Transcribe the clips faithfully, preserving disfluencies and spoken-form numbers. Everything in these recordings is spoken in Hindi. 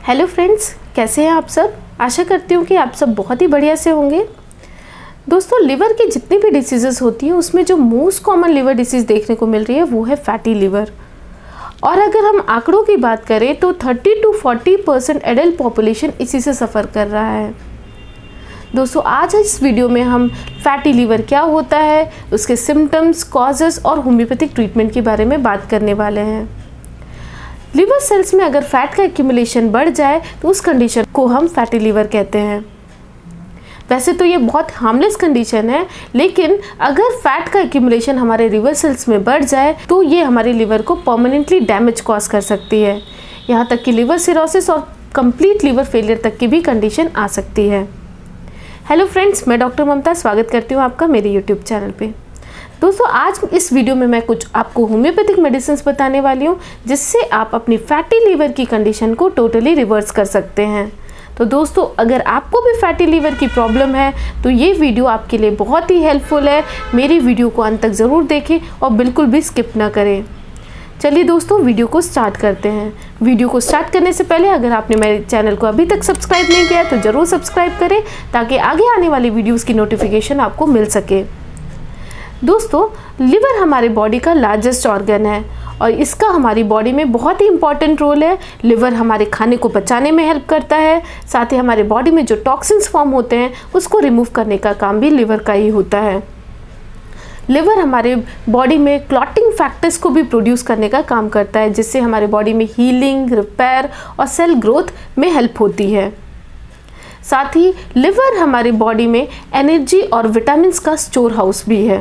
हेलो फ्रेंड्स, कैसे हैं आप सब। आशा करती हूँ कि आप सब बहुत ही बढ़िया से होंगे। दोस्तों, लिवर की जितनी भी डिसीज़ेस होती हैं उसमें जो मोस्ट कॉमन लिवर डिसीज़ देखने को मिल रही है वो है फैटी लिवर। और अगर हम आंकड़ों की बात करें तो तीस टू चालीस परसेंट एडल्ट पॉपुलेशन इसी से सफ़र कर रहा है। दोस्तों, आज इस वीडियो में हम फैटी लिवर क्या होता है, उसके सिम्टम्स, कॉजेस और होम्योपैथिक ट्रीटमेंट के बारे में बात करने वाले हैं। लिवर सेल्स में अगर फैट का एक्यूमुलेशन बढ़ जाए तो उस कंडीशन को हम फैटी लिवर कहते हैं। वैसे तो ये बहुत हार्मलेस कंडीशन है, लेकिन अगर फैट का एक्यूमुलेशन हमारे लिवर सेल्स में बढ़ जाए तो ये हमारे लिवर को परमानेंटली डैमेज कॉज कर सकती है। यहाँ तक कि लिवर सिरोसिस और कंप्लीट लिवर फेलियर तक की भी कंडीशन आ सकती है। हेलो फ्रेंड्स, मैं डॉक्टर ममता स्वागत करती हूँ आपका मेरे यूट्यूब चैनल पे। दोस्तों, आज इस वीडियो में मैं कुछ आपको होम्योपैथिक मेडिसिन बताने वाली हूँ जिससे आप अपनी फैटी लिवर की कंडीशन को टोटली रिवर्स कर सकते हैं। तो दोस्तों, अगर आपको भी फैटी लिवर की प्रॉब्लम है तो ये वीडियो आपके लिए बहुत ही हेल्पफुल है। मेरी वीडियो को अंत तक ज़रूर देखें और बिल्कुल भी स्किप ना करें। चलिए दोस्तों, वीडियो को स्टार्ट करते हैं। वीडियो को स्टार्ट करने से पहले अगर आपने मेरे चैनल को अभी तक सब्सक्राइब नहीं किया तो ज़रूर सब्सक्राइब करें ताकि आगे आने वाली वीडियोस की नोटिफिकेशन आपको मिल सके। दोस्तों, लिवर हमारे बॉडी का लार्जेस्ट ऑर्गन है और इसका हमारी बॉडी में बहुत ही इंपॉर्टेंट रोल है। लिवर हमारे खाने को पचाने में हेल्प करता है, साथ ही हमारे बॉडी में जो टॉक्सिन्स फॉर्म होते हैं उसको रिमूव करने का काम भी लिवर का ही होता है। लिवर हमारे बॉडी में क्लॉटिंग फैक्टर्स को भी प्रोड्यूस करने का काम करता है, जिससे हमारे बॉडी में हीलिंग, रिपेयर और सेल ग्रोथ में हेल्प होती है। साथ ही लिवर हमारी बॉडी में एनर्जी और विटामिन्स का स्टोर हाउस भी है।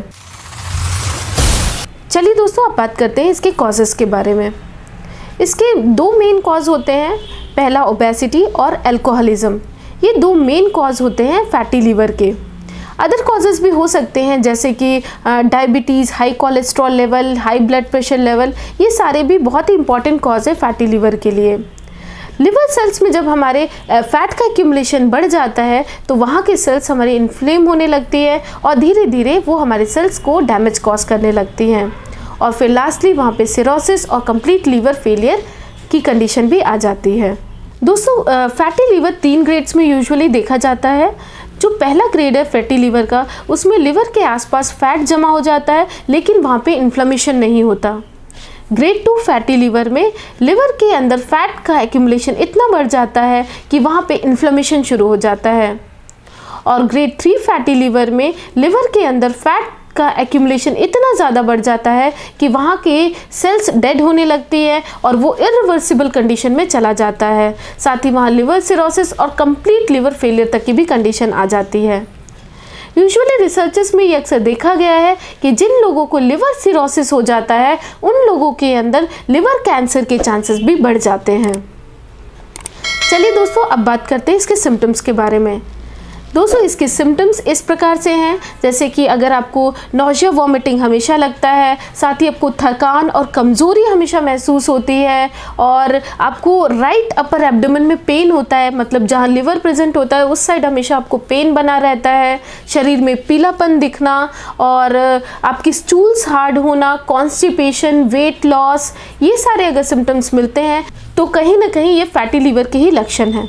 चलिए दोस्तों, अब बात करते हैं इसके कॉजेज़ के बारे में। इसके दो मेन कॉज होते हैं, पहला ओबेसिटी और अल्कोहलिज्म। ये दो मेन कॉज होते हैं फैटी लिवर के। अदर कॉजेज़ भी हो सकते हैं जैसे कि diabetes, high cholesterol level, high blood pressure level. ये सारे भी बहुत ही इंपॉर्टेंट कॉज है फैटी लिवर के लिए। लिवर सेल्स में जब हमारे फैट का एक्यूमुलेशन बढ़ जाता है तो वहाँ के सेल्स हमारे इन्फ्लेम होने लगती है और धीरे धीरे वो हमारे सेल्स को डैमेज कॉज करने लगती हैं और फिर लास्टली वहाँ पे सिरोसिस और कंप्लीट लिवर फेलियर की कंडीशन भी आ जाती है। दोस्तों, फैटी लिवर तीन ग्रेड्स में यूजुअली देखा जाता है। जो पहला ग्रेड है फैटी लिवर का, उसमें लिवर के आसपास फैट जमा हो जाता है लेकिन वहाँ पे इन्फ्लेमेशन नहीं होता। ग्रेड टू फैटी लिवर में लिवर के अंदर फैट का एक्यूमुलेशन इतना बढ़ जाता है कि वहाँ पे इन्फ्लेमेशन शुरू हो जाता है। और ग्रेड थ्री फैटी लिवर में लिवर के अंदर फैट का एक्यूमुलेशन इतना ज़्यादा बढ़ जाता है कि वहाँ के सेल्स डेड होने लगती है और वो इरिवर्सिबल कंडीशन में चला जाता है। साथ ही वहाँ लिवर सिरोसिस और कंप्लीट लिवर फेलियर तक की भी कंडीशन आ जाती है। यूजुअली रिसर्चेस में ये अक्सर देखा गया है कि जिन लोगों को लिवर सिरोसिस हो जाता है उन लोगों के अंदर लिवर कैंसर के चांसेस भी बढ़ जाते हैं। चलिए दोस्तों, अब बात करते हैं इसके सिम्टम्स के बारे में। दोस्तों, इसके सिम्टम्स इस प्रकार से हैं जैसे कि अगर आपको नौजिया, वॉमिटिंग हमेशा लगता है, साथ ही आपको थकान और कमज़ोरी हमेशा महसूस होती है और आपको राइट अपर एब्डोमेन में पेन होता है, मतलब जहाँ लिवर प्रेजेंट होता है उस साइड हमेशा आपको पेन बना रहता है, शरीर में पीलापन दिखना और आपकी स्टूल्स हार्ड होना, कॉन्स्टिपेशन, वेट लॉस, ये सारे अगर सिम्टम्स मिलते हैं तो कहीं ना कहीं ये फैटी लिवर के ही लक्षण हैं।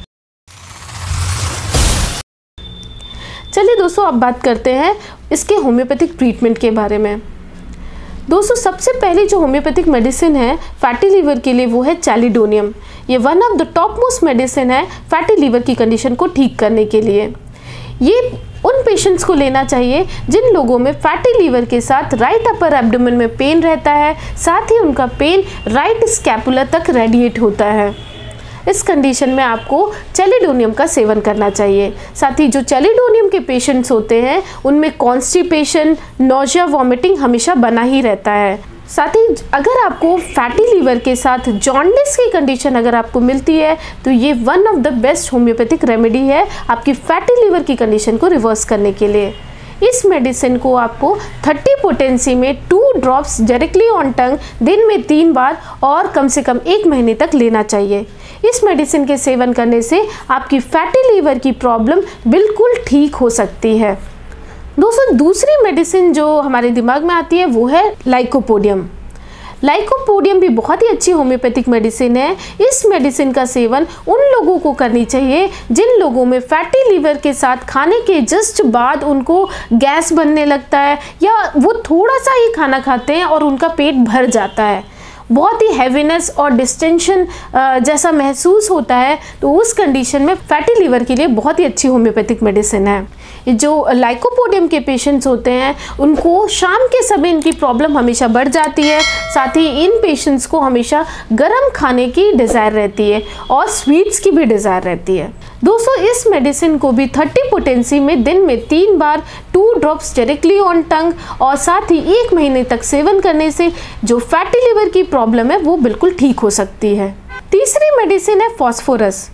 चलिए दोस्तों, अब बात करते हैं इसके होम्योपैथिक ट्रीटमेंट के बारे में। दोस्तों, सबसे पहली जो होम्योपैथिक मेडिसिन है फैटी लिवर के लिए वो है चैलिडोनियम। ये one of the top most medicine है फैटी लिवर की कंडीशन को ठीक करने के लिए। ये उन पेशेंट्स को लेना चाहिए जिन लोगों में फैटी लिवर के साथ राइट अपर एब्डोमेन में पेन रहता है, साथ ही उनका पेन राइट स्कैपुला तक रेडिएट होता है। इस कंडीशन में आपको चैलिडोनियम का सेवन करना चाहिए। साथ ही जो चैलिडोनियम के पेशेंट्स होते हैं उनमें कॉन्स्टिपेशन, नौजिया, वॉमिटिंग हमेशा बना ही रहता है। साथ ही अगर आपको फैटी लिवर के साथ जॉन्डिस की कंडीशन अगर आपको मिलती है तो ये one of the best homeopathic remedy है आपकी फैटी लिवर की कंडीशन को रिवर्स करने के लिए। इस मेडिसिन को आपको तीस पोटेंसी में two drops directly on tongue दिन में तीन बार और कम से कम एक महीने तक लेना चाहिए। इस मेडिसिन के सेवन करने से आपकी फैटी लिवर की प्रॉब्लम बिल्कुल ठीक हो सकती है। दोस्तों, दूसरी मेडिसिन जो हमारे दिमाग में आती है वो है लाइकोपोडियम। लाइकोपोडियम भी बहुत ही अच्छी होम्योपैथिक मेडिसिन है। इस मेडिसिन का सेवन उन लोगों को करनी चाहिए जिन लोगों में फैटी लीवर के साथ खाने के जस्ट बाद उनको गैस बनने लगता है या वो थोड़ा सा ही खाना खाते हैं और उनका पेट भर जाता है, बहुत ही हैवीनेस और डिस्टेंशन जैसा महसूस होता है। तो उस कंडीशन में फैटी लीवर के लिए बहुत ही अच्छी होम्योपैथिक मेडिसिन है। जो लाइकोपोडियम के पेशेंट्स होते हैं उनको शाम के समय इनकी प्रॉब्लम हमेशा बढ़ जाती है, साथ ही इन पेशेंट्स को हमेशा गर्म खाने की डिज़ायर रहती है और स्वीट्स की भी डिज़ायर रहती है। दोस्तों इस मेडिसिन को भी तीस पोटेंसी में दिन में तीन बार two drops directly on tongue और साथ ही एक महीने तक सेवन करने से जो फैटी लिवर की प्रॉब्लम है वो बिल्कुल ठीक हो सकती है। तीसरी मेडिसिन है फॉस्फोरस।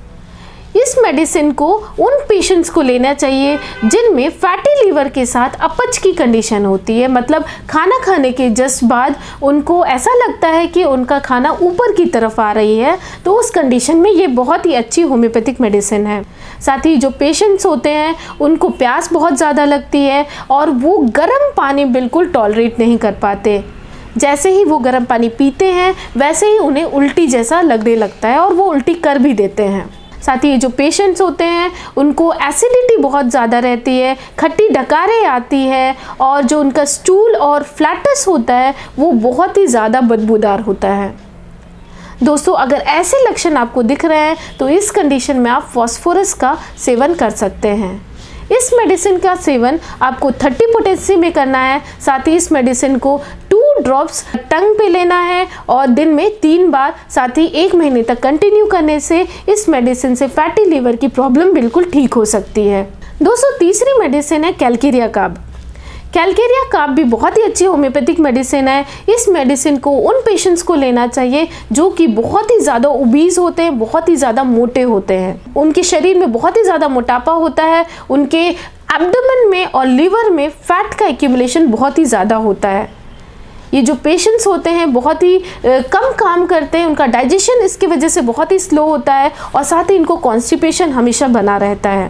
इस मेडिसिन को उन पेशेंट्स को लेना चाहिए जिनमें फैटी लीवर के साथ अपच की कंडीशन होती है, मतलब खाना खाने के जस्ट बाद उनको ऐसा लगता है कि उनका खाना ऊपर की तरफ आ रही है, तो उस कंडीशन में ये बहुत ही अच्छी होम्योपैथिक मेडिसिन है। साथ ही जो पेशेंट्स होते हैं उनको प्यास बहुत ज़्यादा लगती है और वो गर्म पानी बिल्कुल टॉलरेट नहीं कर पाते, जैसे ही वो गर्म पानी पीते हैं वैसे ही उन्हें उल्टी जैसा लगने लगता है और वो उल्टी कर भी देते हैं। साथ ही जो पेशेंट्स होते हैं उनको एसिडिटी बहुत ज़्यादा रहती है, खट्टी डकारें आती है और जो उनका स्टूल और फ्लैटस होता है वो बहुत ही ज़्यादा बदबूदार होता है। दोस्तों अगर ऐसे लक्षण आपको दिख रहे हैं तो इस कंडीशन में आप फॉस्फोरस का सेवन कर सकते हैं। इस मेडिसिन का सेवन आपको तीस पोटेंसी में करना है, साथ ही इस मेडिसिन को टू ड्रॉप्स टंग पे लेना है और दिन में तीन बार, साथ ही एक महीने तक कंटिन्यू करने से इस मेडिसिन से फैटी लीवर की प्रॉब्लम बिल्कुल ठीक हो सकती है। दोस्तों तीसरी मेडिसिन है कैलकेरिया कार्ब। कैलकेरिया कार्ब भी बहुत ही अच्छी होम्योपैथिक मेडिसिन है। इस मेडिसिन को उन पेशेंट्स को लेना चाहिए जो कि बहुत ही ज़्यादा ओबीज होते हैं, बहुत ही ज़्यादा मोटे होते हैं, उनके शरीर में बहुत ही ज़्यादा मोटापा होता है, उनके एब्डोमेन में और लीवर में फैट का एक्यूमुलेशन बहुत ही ज़्यादा होता है। ये जो पेशेंट्स होते हैं बहुत ही कम काम करते हैं, उनका डाइजेशन इसकी वजह से बहुत ही स्लो होता है और साथ ही इनको कॉन्स्टिपेशन हमेशा बना रहता है।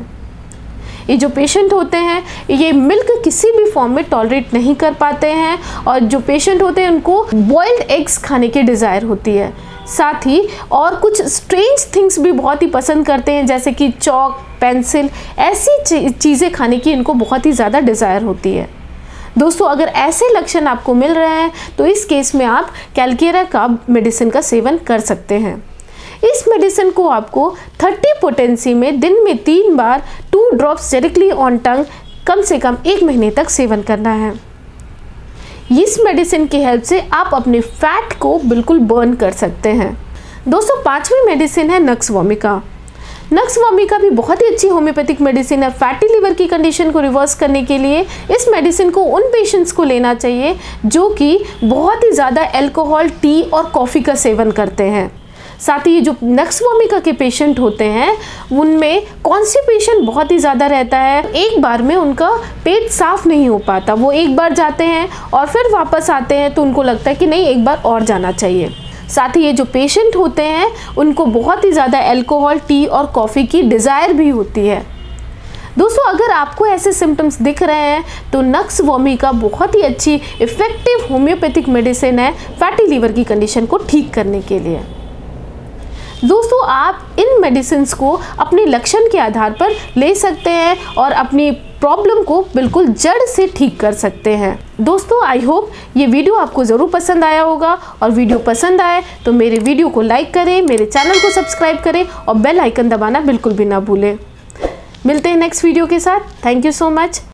ये जो पेशेंट होते हैं ये मिल्क किसी भी फॉर्म में टॉलरेट नहीं कर पाते हैं और जो पेशेंट होते हैं उनको बॉइल्ड एग्स खाने की डिज़ायर होती है, साथ ही और कुछ स्ट्रेंज थिंग्स भी बहुत ही पसंद करते हैं जैसे कि चॉक, पेंसिल, ऐसी चीज़ें खाने की इनको बहुत ही ज़्यादा डिज़ायर होती है। दोस्तों अगर ऐसे लक्षण आपको मिल रहे हैं तो इस केस में आप कैलकेरिया कार्ब मेडिसिन का सेवन कर सकते हैं। इस मेडिसिन को आपको तीस पोटेंसी में दिन में तीन बार two drops directly on tongue कम से कम एक महीने तक सेवन करना है। इस मेडिसिन की हेल्प से आप अपने फैट को बिल्कुल बर्न कर सकते हैं। दोस्तों पांचवी मेडिसिन है नक्स वोमिका। नक्स वोमिका भी बहुत ही अच्छी होम्योपैथिक मेडिसिन है फैटी लिवर की कंडीशन को रिवर्स करने के लिए। इस मेडिसिन को उन पेशेंट्स को लेना चाहिए जो कि बहुत ही ज़्यादा अल्कोहल, टी और कॉफ़ी का सेवन करते हैं। साथ ही जो नक्स वोमिका के पेशेंट होते हैं उनमें कॉन्स्टिपेशन बहुत ही ज़्यादा रहता है, एक बार में उनका पेट साफ नहीं हो पाता, वो एक बार जाते हैं और फिर वापस आते हैं तो उनको लगता है कि नहीं एक बार और जाना चाहिए। साथ ही ये जो पेशेंट होते हैं उनको बहुत ही ज़्यादा अल्कोहल, टी और कॉफ़ी की डिज़ायर भी होती है। दोस्तों अगर आपको ऐसे सिम्टम्स दिख रहे हैं तो नक्स वोमिका बहुत ही अच्छी इफ़ेक्टिव होम्योपैथिक मेडिसिन है फैटी लीवर की कंडीशन को ठीक करने के लिए। दोस्तों आप इन मेडिसिन्स को अपने लक्षण के आधार पर ले सकते हैं और अपनी प्रॉब्लम को बिल्कुल जड़ से ठीक कर सकते हैं। दोस्तों आई होप ये वीडियो आपको ज़रूर पसंद आया होगा और वीडियो पसंद आए तो मेरे वीडियो को लाइक करें, मेरे चैनल को सब्सक्राइब करें और बेल आइकन दबाना बिल्कुल भी ना भूलें। मिलते हैं नेक्स्ट वीडियो के साथ। Thank you so much.